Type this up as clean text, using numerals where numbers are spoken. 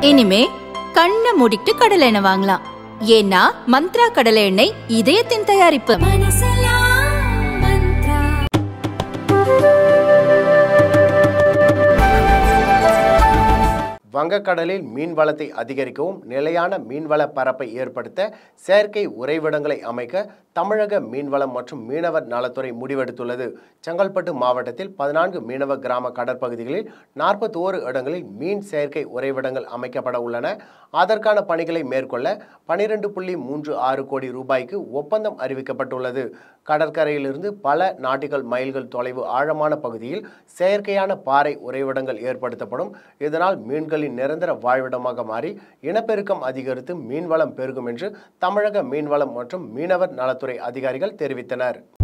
இனிமே கண்ணை மூடிட்டு கடலை எண்ணெய் வாங்கலாம். ஏன்னா மந்த்ரா கடலை எண்ணெய் இதயத்தின் தயாரிப்பு. வங்கக்கடலில் மீன்வளத்தை அதிகரிக்கவும் நிலையான மீன்வள பரப்பை ஏற்படுத்த செயற்கை உறைவிடங்களை அமைக்க தமிழக மீன்வளம் மற்றும் மீனவர் நலத்துறை முடிவெடுத்துள்ளது. செங்கல்பட்டு மாவட்டத்தில் 14 மீனவ கிராம கடற்பகுதிகளில் 41 இடங்களில் மீன் செயற்கை உறைவிடங்கள் அமைக்கப்பட உள்ளன. அதற்கான பணிகளை மேற்கொள்ள 12.36 கோடி ரூபாய்க்கு ஒப்பந்தம் அறிவிக்கப்பட்டுள்ளது. கடற்கரையிலிருந்து பல நாட்டிகள் மைல்கள் தொலைவு ஆழமான பகுதியில் செயற்கையான பாறை உறைவிடங்கள் ஏற்படுத்தப்படும். இதனால் மீன்களின் நிரந்தர வாழ்விடமாக மாறி இனப்பெருக்கம் அதிகரித்து மீன்வளம் பெருகும் என்று தமிழக மீன்வளம் மற்றும் மீனவர் நலத்துறை அதிகாரிகள் தெரிவித்தனர்.